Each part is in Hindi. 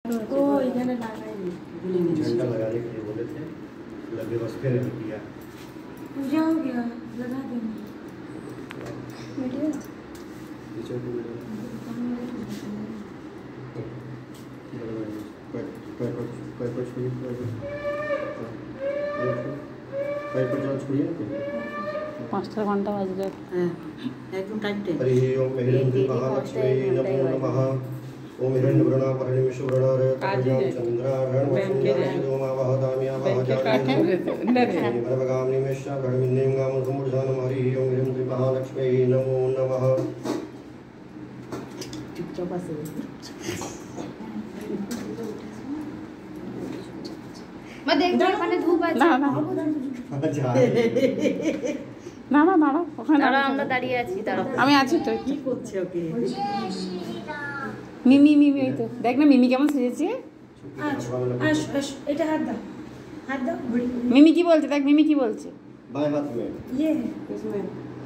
ओ इधर लगाएंगे झंडा लगाने के लिए बोले थे, लगे बस फिर नहीं किया। पूजा हो गया, लगा देंगे वीडियो पाँचटा घंटा बज गए। एकदम टाइम हरि ओम हिरण्य महालक्ष्मी नमो नमः। ओम हिरण्य वृणा परिणि विश्ववृणा रे तपजाम चंद्रारण वसुंधरा मा वहदाम्या वहजामि मनभगामि निमेषा गणमिन्नें गाम समुद्धानम हरि ओम हिरण्य महालक्ष्मी नमो नमः। चुपचाप से मैं देख मैंने धूप আছে না না না না না ওখানে আমরা দাঁড়িয়ে আছি দাঁড়াও আমি আছি তো। কি করছে ওকে মিমি মিমি এই তো দেখ না মিমি কেমন সেজেছে। এটা হাত দাও মিমি কি বলছে দেখ মিমি কি বলছে। बाएं हाथ में ये इसमें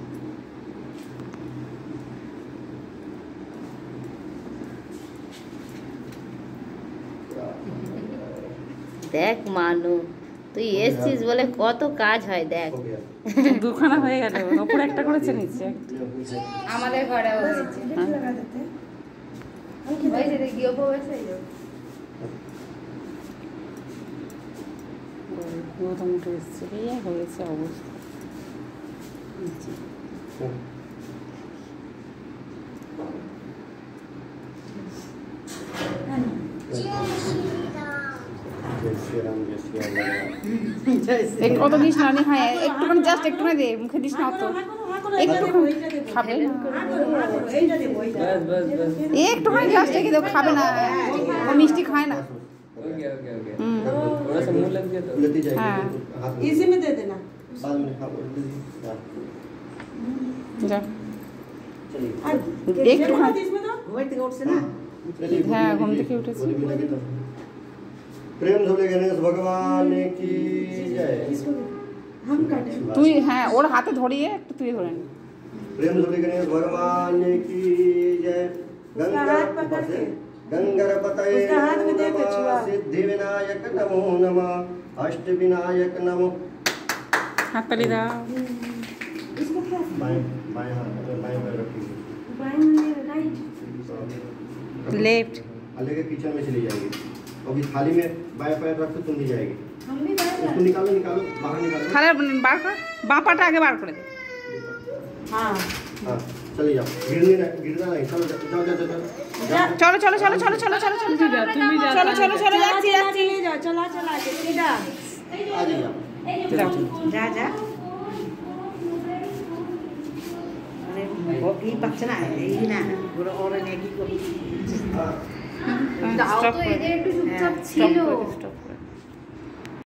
দেখ মানু তুই এসছিস বলে কত কাজ হয় দেখ। हो गया দুখানা হয়ে গেল, উপরে একটা করেছে নিচে আমাদের ঘরেও হয়েছে ভাই যে গিয়ে পড়েছে মোটামুটি এসছে হয়েছে অবস্থা। जय কত দিস না হ্যাঁ একটুখানি জাস্ট একটুখানি দে মুখে দিস না তো একটুখানি খাবে না একটুখানি জাস্ট রেখে দাও খাবে না ও মিষ্টি খায় না। थोड़ा सा मुंह लग गया तो उलटी जाएगी हाँ। हाथ में इसी में दे देना बाद में हाथ उल्टी যা चलिए একটুখানি ঘুমাই থেকে উঠছে না হ্যাঁ ঘুম থেকে উঠেছি। प्रेम झूले गणेश भगवान की जय। हम काटे তুই হ্যাঁ ওর হাতে ধরিয়ে একটু তুই ধরে নে। प्रेम झूले गणेश भगवान की जय। उसका हाथ पकड़ के गंगरपतये उसका हाथ में दे के छुआ सिद्धि विनायक नमो नमः। अष्ट विनायक नमो। हाथ ताली दाও इसको क्या बाएं बाएं हाथ में बाएं पैर रखिए बाएं में राइट लेफ्ट अलग किचन में चली जाएगी। अभी थाली में बाएं पैर रख के तुम नहीं जाएगी। हम भी बाएं उसको निकालो निकालो बाहर निकालो। খালে বার কর বাঁ পাটা আগে বার করে দে। हां हाँ चले जाओ गिरना नहीं चलो जाओ जाओ जाओ চলো চলো চলো চলো চলো চলো চলো তুমি যা চলো চলো চলো যাচ্ছি যাচ্ছি ले जाओ चला चला के सीधा आ जाओ जा जा अरे वो भी पछना है ये ना और ने की को हाँ দাও তো এদের একটু চুপচাপ ছিল।